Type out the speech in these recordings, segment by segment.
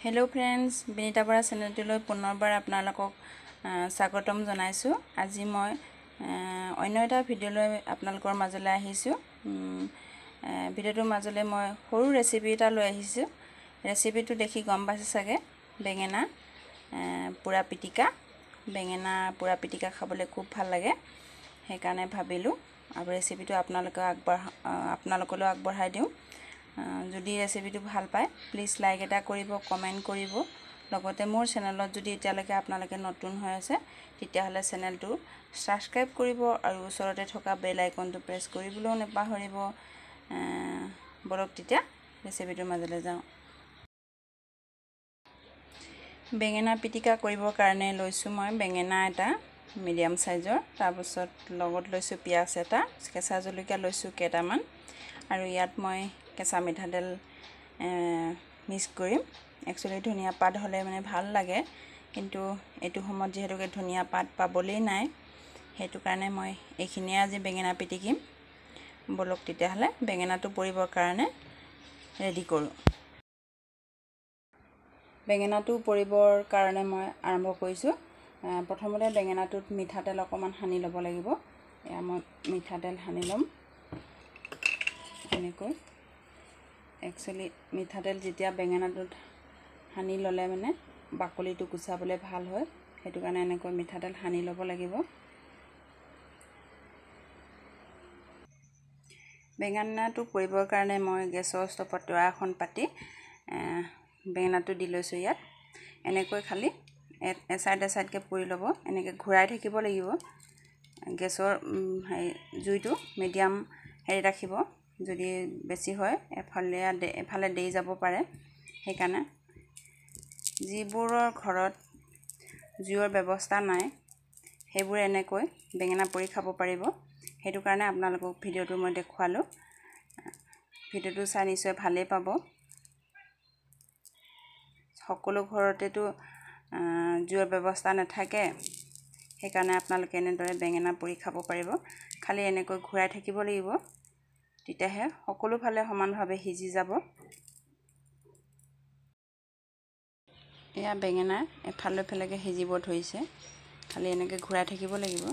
Hello friends, Binita बरा चेनेलটোলৈ পুনৰবাৰ আপোনালোকক স্বাগতম জনাইছো। আজি মই অন্য এটা ভিডিঅ'লৈ আপোনালোকৰ মাজলৈ আহিছো। ভিডিঅ'টোৰ মাজলৈ মই সৰু ৰেচিপি এটা লৈ আহিছো। ৰেচিপিটো দেখি গম পাইছে চাগে, বেঙেনা পুৰা পিটিকা। বেঙেনা পুৰা পিটিকা খাবলৈ খুব ভাল লাগে, সেইকাৰণে ভাবিলো আৰু ৰেচিপিটো আপোনালোকলৈ আগবঢ়াই দিওঁ। যদি ৰেচিপিটো ভাল পায় প্লিজ লাইক এটা কৰিব, কমেন্ট কৰিব। লগতে মোৰ চেনেলত যদি এতিয়ালৈকে আপোনালোকে নতুন হৈ আছে তেতিয়াহলে চেনেলটো সাবস্ক্ৰাইব কৰিব আৰু ওচৰতে থকা বেল আইকনটো প্ৰেছ কৰিবলৈ নাপাহৰিব। বলক তেতিয়া ৰেচিপিটোৰ মাজলৈ যাওঁ। বেঙেনা পিটিকা কৰিবৰ কাৰণে লৈছো মই বেঙেনা এটা মিডিয়াম সাইজৰ, তাৰ পাছত লগত লৈছো পিয়াজ এটা, কেঁচা জলকীয়া লৈছো কেইটামান, আৰু ইয়াত মই কেঁচা মিঠাতেল মিক্স কৰিম। একচুয়ালি ধনিয়া পাত হলে মানে ভাল লাগে, কিন্তু এটো সময়ত যেহেতুকে ধনিয়া পাত পাবলেই নাই, হেতু কাৰণে মই এইখিনিয়ে আজি বেঙেনা পিটিকিম। বলক তেতিয়াহলে বেঙেনাটো পৰিবৰ কাৰণে ৰেডি কৰো। বেঙেনাটো পৰিবৰ কাৰণে মই আৰম্ভ কৰিছো। প্ৰথমতে বেঙেনাটোত মিঠাতেল অকমান সানি ল'ব লাগিব। এয়া মই মিঠাতেল সানি ল'ম এনেকৈ। একচুয়ালি মিঠাতেল যেতিয়া বেঙেনাটোত সানি ললে মানে বাকলিটো গুছাবলে ভাল হয়, হেতু কাৰণে এনেকৈ মিঠাতেল সানি ল'ব লাগিব। বেঙেনাটো পৰিবৰ কাৰণে মই গেছৰ ষ্টপত তৰা এখন পাতি বেঙেনাটো দি লৈছো। ইয়াত এনেকৈ খালি এসাইডকে পুৰি ল'ব, এনেকৈ ঘূৰাই থাকিব লাগিব। গেছৰ জুইটো মিডিয়াম হেৰি ৰাখিব, যদি বেছি হয় এফালে দেই যাব পাৰে। সেইকাৰণে যিবোৰৰ ঘৰত জুইৰ ব্যৱস্থা নাই সেইবোৰ এনেকৈ বেঙেনা পুৰি খাব পাৰিব। হেতু কাৰণে আপোনালোকক ভিডিঅ'টো মই দেখুৱালো। ভিডিঅ'টো চাই নিশ্চয় ভালেই পাব। সকলো ঘৰতেটো জুইৰ ব্যৱস্থা নাথাকে, সেইকাৰণে আপোনালোকে এনেদৰে বেঙেনা পুৰি খাব পাৰিব। খালি এনেকৈ ঘূৰাই থাকিব লাগিব, তেতিয়াহে সকলো ফালে সমানভাৱে সিজি যাব। এয়া বেঙেনা এফালেকে সিজিব ধৰিছে, খালি এনেকৈ ঘূৰাই থাকিব লাগিব।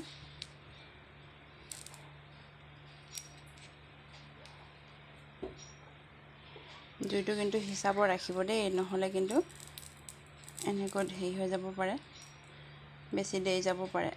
জুইটো কিন্তু হিচাপত ৰাখিব দেই, নহলে কিন্তু এনেকৈ হেৰি হৈ যাব পাৰে, বেছি দেৰি যাব পাৰে।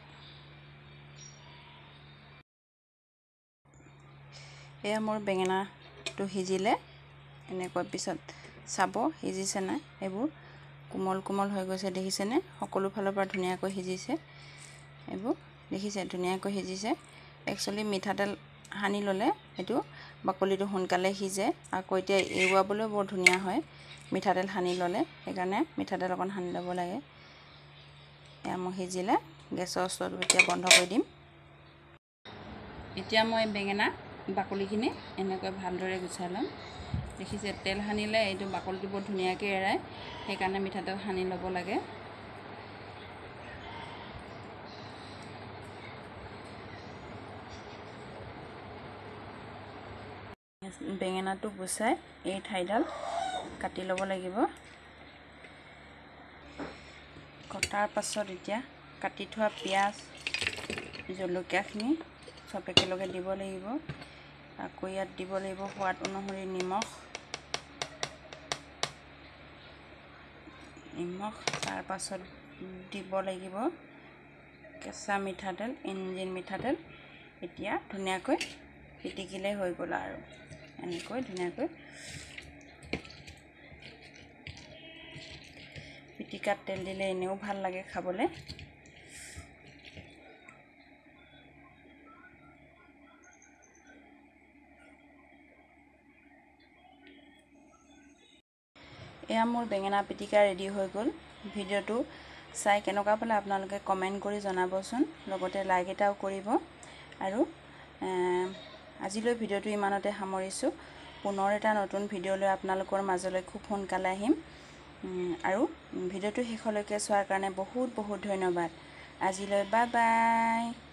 এয়া মোৰ বেঙেনাটো সিজিলে এনেকৈ পিছত চাব সিজিছে নাই। এইবোৰ কোমল হৈ গৈছে, দেখিছেনে? সকলো ফালৰ পৰা ধুনীয়াকৈ সিজিছে। এইবোৰ দেখিছে ধুনীয়াকৈ সিজিছে। একচুয়ালি মিঠাতেল সানি ললে এটো বাকলিটো সোনকালে সিজে, আকৌ এতিয়া এৰুৱাবলৈ বৰ ধুনীয়া হয় মিঠাতেল সানি ললে, সেইকাৰণে মিঠাতেল অকন সানি ল'ব লাগে। এয়া মই সিজিলে গেছৰ ষ্টভটো এতিয়া বন্ধ কৰি দিম। এতিয়া মই বেঙেনা বাকলিখিনি এনেকৈ ভালদৰে গুচাই ল'ম। দেখিছে তেল সানিলে এইটো বাকলিটো বৰ ধুনীয়াকৈ এৰাই, সেইকাৰণে মিঠাতেল সানি ল'ব লাগে। বেঙেনাটো গুচাই এই ঠাইডাল কাটি ল'ব লাগিব। কটাৰ পাছত এতিয়া কাটি থোৱা পিয়াজ জলকীয়াখিনি সব একেলগে দিব লাগিব। আকৌ ইয়াত দিব লাগিব সোৱাদ অনুসৰি নিমখ, তাৰ পাছত দিব লাগিব কেঁচা মিঠাতেল, ইঞ্জিন মিঠাতেল। এতিয়া ধুনীয়াকৈ পিটিকিলে হৈ গ'ল। আৰু এনেকৈ ধুনীয়াকৈ পিটিকাত তেল দিলে এনেও ভাল লাগে খাবলৈ। এয়া মোৰ বেঙেনা পিটিকা ৰেডি হৈ গ'ল। ভিডিঅ'টো চাই কেনেকুৱা পালে আপোনালোকে কমেন্ট কৰি জনাবচোন, লগতে লাইক এটাও কৰিব। আৰু আজিলৈ ভিডিঅ'টো ইমানতে সামৰিছো। পুনৰ এটা নতুন ভিডিঅ' লৈ আপোনালোকৰ মাজলৈ খুব সোনকালে আহিম। আৰু ভিডিঅ'টো শেষলৈকে চোৱাৰ কাৰণে বহুত ধন্যবাদ। আজিলৈ বাই বাই।